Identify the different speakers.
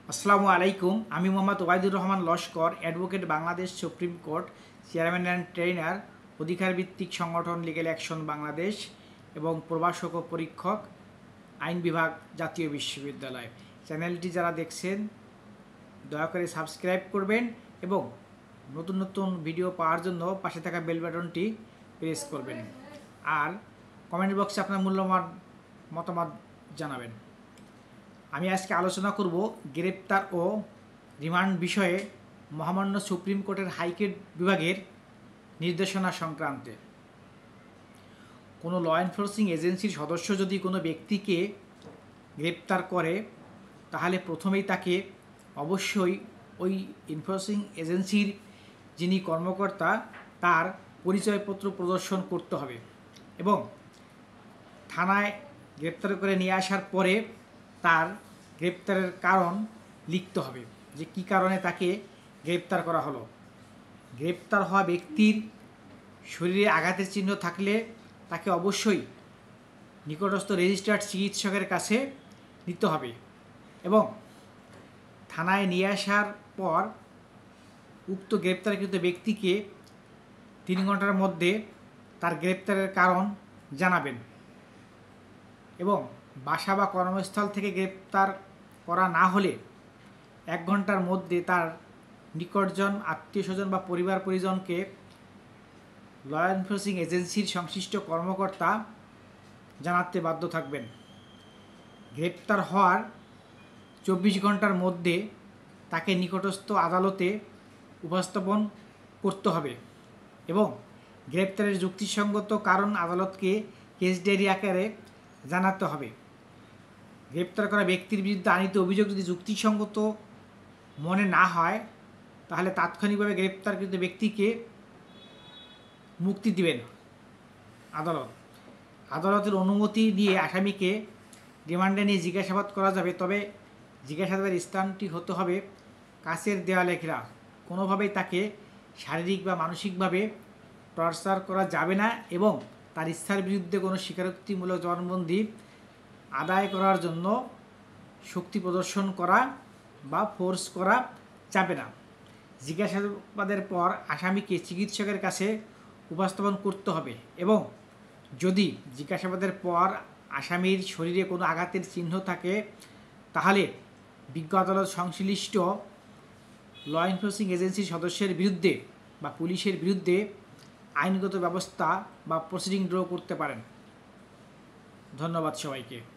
Speaker 1: আসসালামু আলাইকুম। আমি Mohammad Obaidur Rahman Laskar, advocate, Bangladesh supreme court, chairman and trainer, অধিকার ভিত্তিক সংগঠন লিগ্যাল অ্যাকশন বাংলাদেশ এবং প্রভাষক ও পরীক্ষক, আইন বিভাগ, জাতীয় বিশ্ববিদ্যালয়। চ্যানেলটি যারা দেখছেন দয়া করে সাবস্ক্রাইব করবেন এবং নতুন নতুন ভিডিও পাওয়ার জন্য পাশে থাকা বেল বাটনটি প্রেস করবেন। আর কমেন্ট বক্সে আপনার মূল্যবান মতামত জানাবেন। আমি আজকে আলোচনা করব গ্রেপ্তার ও রিমান্ড বিষয়ে মহামান্য সুপ্রিম কোর্টের হাইকোর্ট বিভাগের নির্দেশনা সংক্রান্তে। কোনো ল এনফোর্সিং এজেন্সির সদস্য যদি কোনো ব্যক্তিকে গ্রেপ্তার করে তাহলে প্রথমেই তাকে অবশ্যই ওই এনফোর্সিং এজেন্সির যিনি কর্মকর্তা তার পরিচয়পত্র প্রদর্শন করতে হবে এবং থানায় গ্রেপ্তার করে নিয়ে আসার পরে তার গ্রেপ্তারের কারণ লিখতে হবে যে কী কারণে তাকে গ্রেপ্তার করা হলো। গ্রেপ্তার হওয়া ব্যক্তির শরীরে আঘাতের চিহ্ন থাকলে তাকে অবশ্যই নিকটস্থ রেজিস্টার্ড চিকিৎসকের কাছে নিতে হবে এবং থানায় নিয়ে আসার পর উক্ত গ্রেপ্তারকৃত ব্যক্তিকে 3 ঘন্টার মধ্যে তার গ্রেপ্তারের কারণ জানাবেন এবং বাসা বা কর্মস্থল থেকে গ্রেপ্তার করা না হলে 1 ঘন্টার মধ্যে তার নিকটজন আত্মীয় স্বজন বা পরিবার পরিজনকে ল এনফোর্সিং এজেন্সির সংশ্লিষ্ট কর্মকর্তা জানাতে বাধ্য থাকবেন। গ্রেপ্তার হওয়ার 24 ঘন্টার মধ্যে তাকে নিকটস্থ আদালতে উপস্থাপন করতে হবে এবং গ্রেপ্তারের যুক্তিসঙ্গত কারণ আদালতকে কেস ডায়েরি আকারে জানাতে হবে। গ্রেপ্তার করা ব্যক্তির বিরুদ্ধে আনিত অভিযোগ যদি যুক্তিসঙ্গত মনে না হয় তাহলে তাৎক্ষণিকভাবে গ্রেপ্তারকৃত ব্যক্তিকে মুক্তি দিবেন আদালতের অনুমতি দিয়ে আসামিকে রিমান্ডে নিয়ে জিজ্ঞাসাবাদ করা যাবে, তবে জিজ্ঞাসাবাদের স্থানটি হতে হবে কাছের দেওয়ালে ঘেরা। কোনোভাবেই তাকে শারীরিক বা মানসিকভাবে টর্চার করা যাবে না এবং তার ইচ্ছার বিরুদ্ধে কোনো স্বীকারোক্তিমূলক জবানবন্দি আদায় করার জন্য শক্তি প্রদর্শন করা বা ফোর্স করা যাবে না। জিজ্ঞাসাবাদের পর আসামিকে চিকিৎসকের কাছে উপস্থাপন করতে হবে এবং যদি জিজ্ঞাসাবাদের পর আসামির শরীরে কোনো আঘাতের চিহ্ন থাকে তাহলে বিজ্ঞ আদালত সংশ্লিষ্ট ল এনফোর্সিং এজেন্সির সদস্যের বিরুদ্ধে বা পুলিশের বিরুদ্ধে আইনগত ব্যবস্থা বা প্রসিডিং ড্র করতে পারেন। ধন্যবাদ সবাইকে।